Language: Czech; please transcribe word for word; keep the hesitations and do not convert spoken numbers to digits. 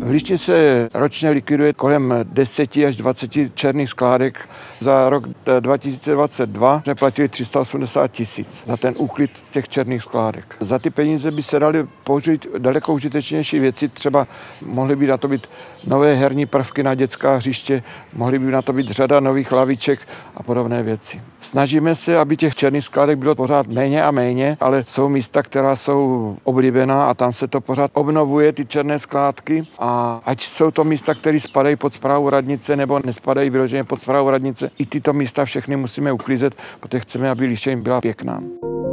V Líšni se ročně likviduje kolem deseti až dvaceti černých skládek. Za rok dva tisíce dvacet dva jsme platili tři sta osmdesát tisíc za ten úklid těch černých skládek. Za ty peníze by se daly použít daleko užitečnější věci, třeba mohly by na to být nové herní prvky na dětská hřiště, mohly by na to být řada nových laviček a podobné věci. Snažíme se, aby těch černých skládek bylo pořád méně a méně, ale jsou místa, která jsou oblíbená a tam se to pořád obnovuje, ty černé skládky. A ať jsou to místa, které spadají pod správu radnice nebo nespadají vyloženě pod správu radnice, i tyto místa všechny musíme uklízet, protože chceme, aby Líšeň byla pěkná.